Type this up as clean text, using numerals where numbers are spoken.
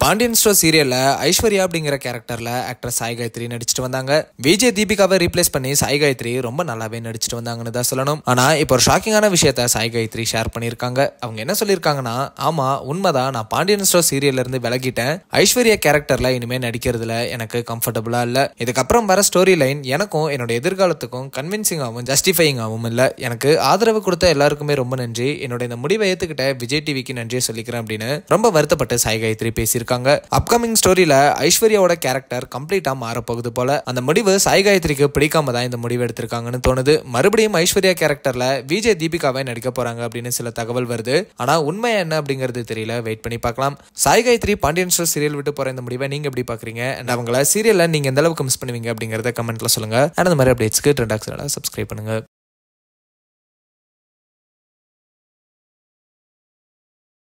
Pandian store சீரியல்ல ஐஸ்வர்யா அப்படிங்கிற கேரக்டர்ல ஆக்டர் சாய் காயத்ரி நடிச்சிட்டு வந்தாங்க. விஜய் தீபிகாவை ரீப்ளேஸ் பண்ணி சாய் காயத்ரி ரொம்ப நல்லாவே நடிச்சிட்டு வந்தாங்கன்னு தான் சொல்லணும். ஆனா இப்போ ஒரு ஷாக்கிங்கான விஷயத்த சாய் காயத்ரி ஷேர் பண்ணிருக்காங்க. அவங்க என்ன சொல்லியிருக்காங்கன்னா, ஆமா உண்மைதான், நான் பாண்டியன் ஸ்டோர் சீரியல்ல இருந்து விலகிட்டேன். ஐஸ்வர்யா கேரக்டர்ல இனிமே நடிக்கிறதுல எனக்கு கம்ஃபர்டபுளா இல்ல. இதுக்கப்புறம் வர ஸ்டோரி லைன் எனக்கும் என்னோட எதிர்காலத்துக்கும் கன்வின்சிங்காகவும் ஜஸ்டிஃபையிங்காகவும் இல்ல. எனக்கு ஆதரவு கொடுத்த எல்லாருக்குமே ரொம்ப நன்றி. என்னோட இந்த முடிவை ஏத்துக்கிட்ட விஜய் டிவிக்கு நன்றியை சொல்லிக்கிறேன் அப்படின்னு ரொம்ப வருத்தப்பட்டு சாய் காயத்ரி பேசியிருக்காங்க. அப்கமிங் ஸ்டோரியில ஐஸ்வர்யாவோட கேரக்டர் கம்ப்ளீட்டா மாறப்போகுது போல. அந்த முடிவு சாய் காயத்ரிக்கு பிடிக்காம தான் இந்த முடிவு எடுத்திருக்காங்கன்னு தோணுது. மறுபடியும் ஐஸ்வர்யா கேரக்டர்ல விஜய் தீபிகாவை நடிக்க போறாங்க அப்படின்னு சில தகவல் வருது. ஆனா உண்மை என்ன அப்படிங்கிறது தெரியல. வெயிட் பண்ணி பார்க்கலாம். சாய் காயத்ரி பாண்டியன் ஸ்டோர் சீரியல் விட்டு போற இந்த முடிவை நீங்க எப்படி பாக்குறீங்க? அண்ட் அவங்கள சீரியல்ல நீங்க எந்த அளவுக்கு மிஸ் பண்ணுவீங்க அப்படிங்கறத கமெண்ட்ல சொல்லுங்க. அந்த மாதிரி அப்டேட்ஸ்க்கு ட்ரெண்டாக்ஸ்ல சப்ஸ்கிரைப் பண்ணுங்க.